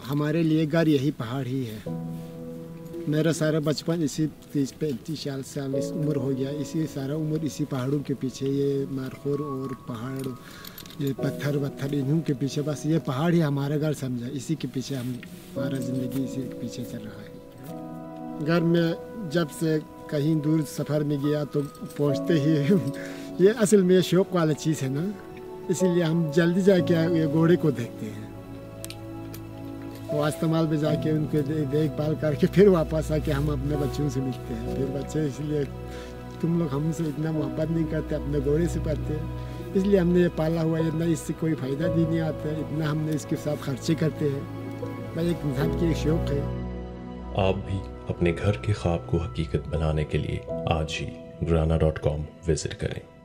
हमारे लिए घर यही पहाड़ ही है। मेरा सारा बचपन इसी 30-35 साल इस उम्र हो गया, इसी सारा उम्र इसी पहाड़ों के पीछे, ये मारखोर और पहाड़, ये पत्थर वत्थर, इन्हीं के पीछे, बस ये पहाड़ ही हमारा घर समझा, इसी के पीछे हमारा ज़िंदगी इसी के पीछे चल रहा है। घर में जब से कहीं दूर सफ़र में गया तो पहुँचते ही ये असल में शौक़ वाला चीज़ है ना, इसीलिए हम जल्दी जाके ये घोड़े को देखते हैं, वो इस्तेमाल में जाके उनके देखभाल करके फिर वापस आके हम अपने बच्चों से मिलते हैं। फिर बच्चे इसलिए तुम लोग हमसे इतना मोहब्बत नहीं करते, अपने घोड़े से करते हैं, इसलिए हमने ये पाला हुआ है, इतना इससे कोई फ़ायदा भी नहीं आता है, इतना हमने इसके साथ खर्चे करते हैं, भाई एक इंसान की एक शौक़ है। आप भी अपने घर के ख्वाब को हकीकत बनाने के लिए आज ही Grana.com विजिट करें।